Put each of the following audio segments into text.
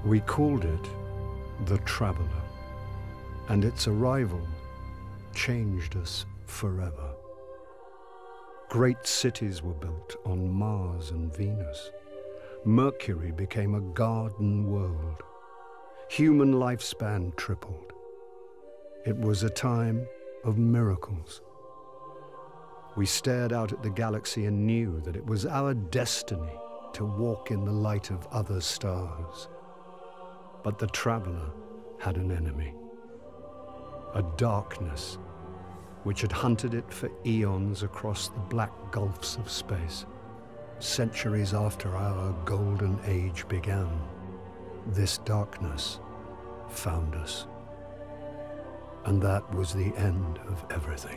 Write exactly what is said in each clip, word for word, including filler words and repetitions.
We called it the Traveler, and its arrival changed us forever. Great cities were built on Mars and Venus. Mercury became a garden world. Human lifespan tripled. It was a time of miracles. We stared out at the galaxy and knew that it was our destiny to walk in the light of other stars. But the Traveler had an enemy, a darkness which had hunted it for eons across the black gulfs of space. Centuries after our golden age began, this darkness found us. And that was the end of everything.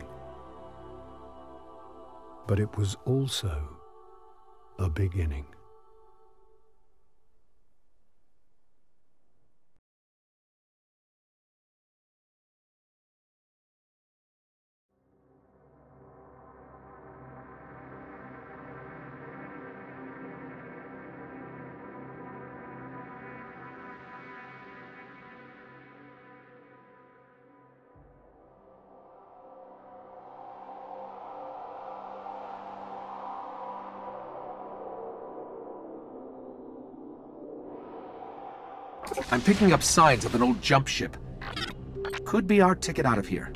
But it was also a beginning. I'm picking up signs of an old jump ship. Could be our ticket out of here.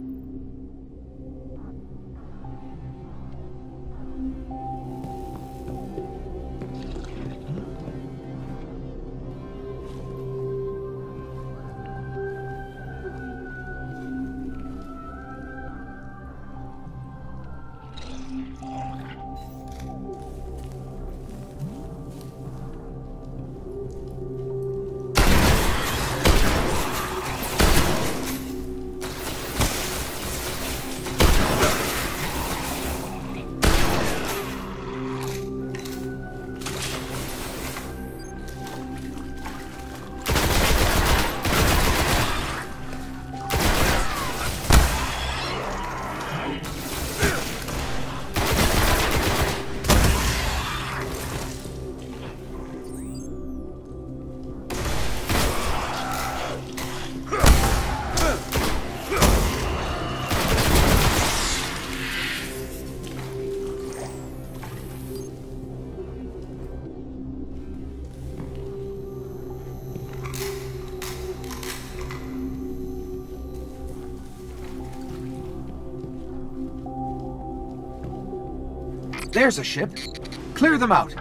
There's a ship. Clear them out.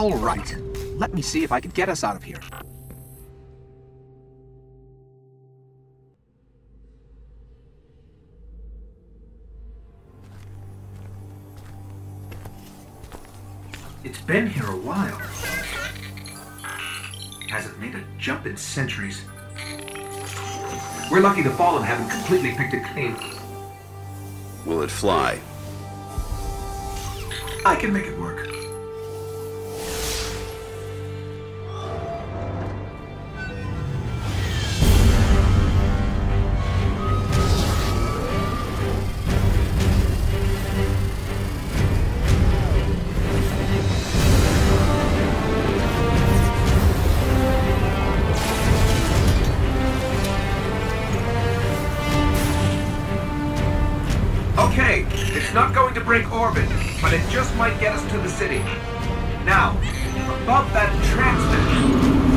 All right. Let me see if I can get us out of here. It's been here a while. Hasn't made a jump in centuries. We're lucky the Fallen haven't completely picked it clean. Will it fly? I can make it work. Okay, it's not going to break orbit, but it just might get us to the city. Now, above that transmitter.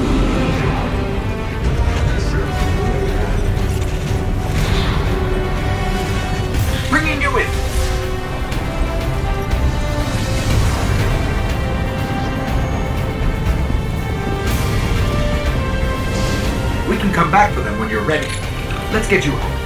Bringing you in. We can come back for them when you're ready. Let's get you home.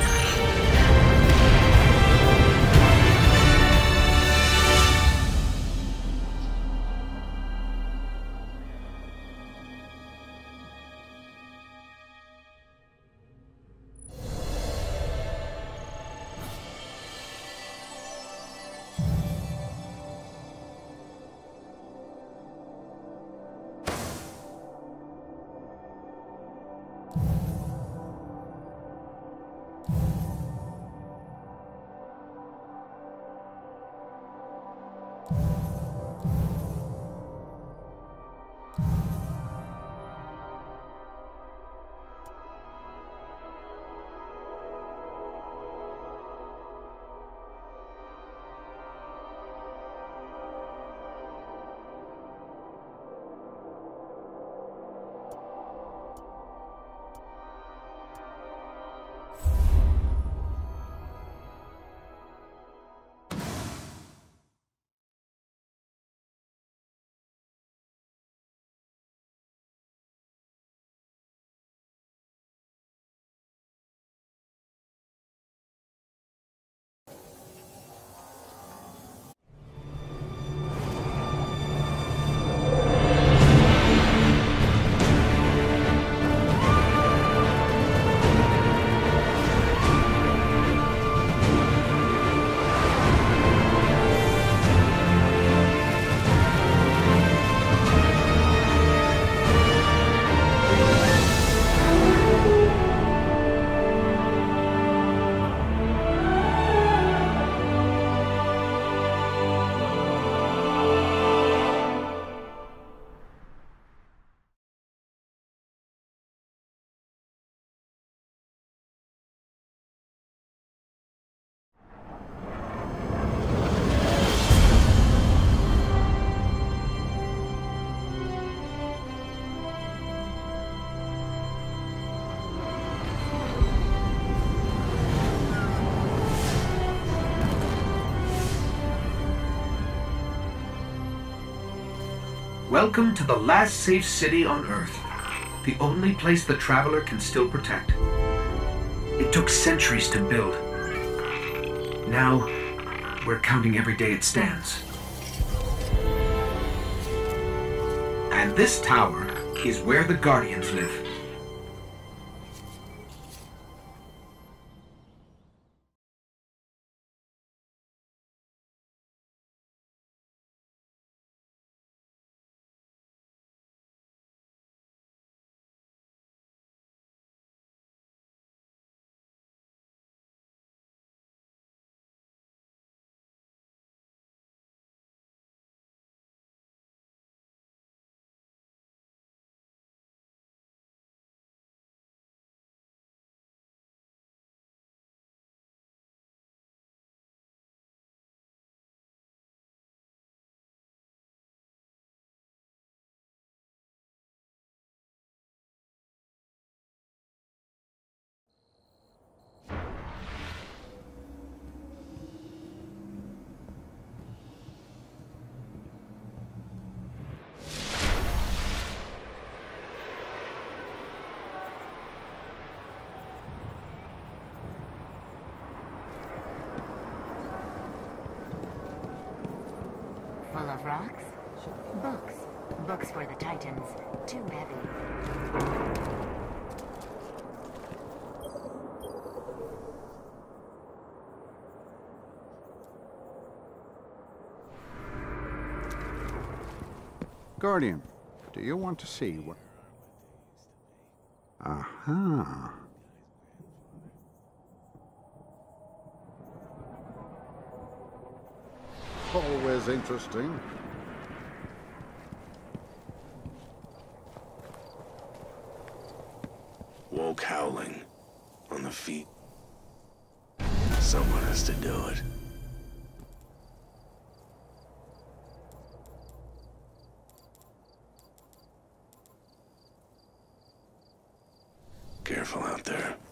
Welcome to the last safe city on Earth. The only place the Traveler can still protect. It took centuries to build. Now, we're counting every day it stands. And this tower is where the Guardians live. of rocks? Books. Books for the Titans. Too heavy. Guardian, do you want to see what... Aha. Always interesting. Woke howling. On the feet. Someone has to do it. Careful out there.